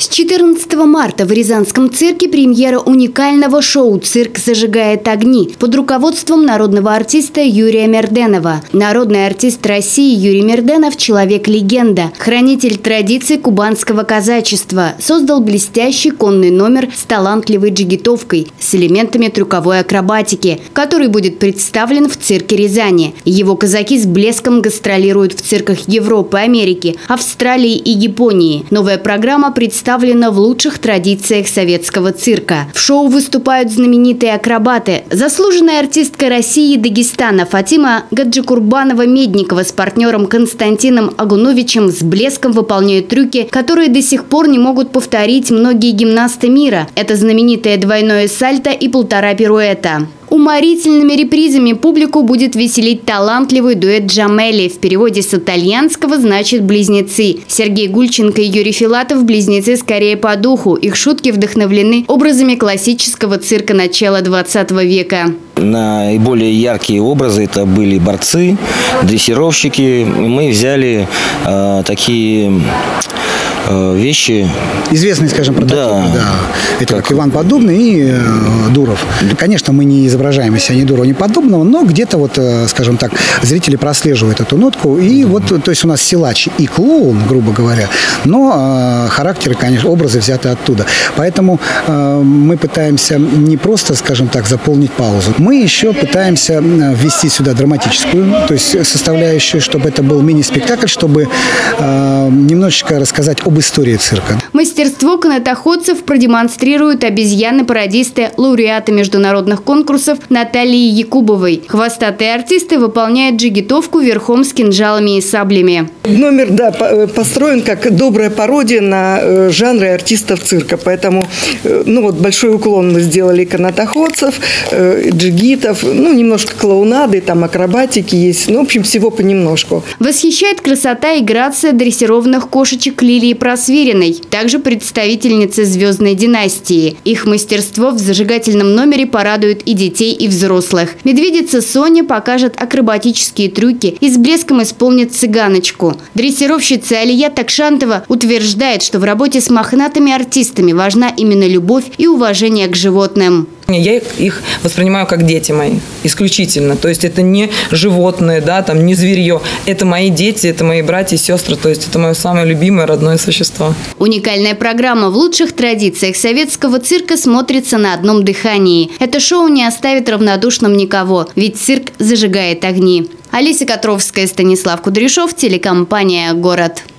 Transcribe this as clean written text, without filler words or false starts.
С 14 марта в Рязанском цирке премьера уникального шоу «Цирк зажигает огни» под руководством народного артиста Юрия Мерденова. Народный артист России Юрий Мерденов – человек-легенда, хранитель традиций кубанского казачества, создал блестящий конный номер с талантливой джигитовкой, с элементами трюковой акробатики, который будет представлен в цирке Рязани. Его казаки с блеском гастролируют в цирках Европы, Америки, Австралии и Японии. Новая программа представлена в лучших традициях советского цирка. В шоу выступают знаменитые акробаты. Заслуженная артистка России и Дагестана Фатима Гаджикурбанова-Медникова с партнером Константином Агуновичем с блеском выполняют трюки, которые до сих пор не могут повторить многие гимнасты мира. Это знаменитое двойное сальто и 1,5 пируэта. Уморительными репризами публику будет веселить талантливый дуэт «Джамели». В переводе с итальянского значит «близнецы». Сергей Гульченко и Юрий Филатов – близнецы скорее по духу. Их шутки вдохновлены образами классического цирка начала 20 века. Наиболее яркие образы это были борцы, дрессировщики. Мы взяли такие вещи. Известные, скажем, прототипы. Да. Это как Иван Поддубный и Дуров. Конечно, мы не изображаем из себя ни Дурова, ни Поддубного, но где-то вот, скажем так, зрители прослеживают эту нотку. И вот, то есть у нас силач и клоун, грубо говоря, но характеры, конечно, образы взяты оттуда. Поэтому мы пытаемся не просто, скажем так, заполнить паузу. Мы еще пытаемся ввести сюда драматическую, то есть составляющую, чтобы это был мини-спектакль, чтобы немножечко рассказать об истории цирка. Мастерство канатоходцев продемонстрируют обезьяны-пародисты, лауреаты международных конкурсов Натальи Якубовой. Хвостатые артисты выполняют джигитовку верхом с кинжалами и саблями. Номер, да, построен как добрая пародия на жанры артистов цирка. Поэтому, большой уклон мы сделали канатоходцев, джигитов, немножко клоунады, там акробатики есть. В общем, всего понемножку. Восхищает красота и грация дрессированных кошечек Лилии Просвириной, также представительницы звездной династии. Их мастерство в зажигательном номере порадует и детей, и взрослых. Медведица Соня покажет акробатические трюки и с блеском исполнит цыганочку. Дрессировщица Алия Такшантова утверждает, что в работе с мохнатыми артистами важна именно любовь и уважение к животным. Я их воспринимаю как дети мои, исключительно. То есть это не животные, не зверье. Это мои дети, это мои братья и сестры. То есть это мое самое любимое родное существо. Уникальная программа в лучших традициях советского цирка смотрится на одном дыхании. Это шоу не оставит равнодушным никого, ведь цирк зажигает огни. Алиса Котровская, Станислав Кудряшов, телекомпания «Город».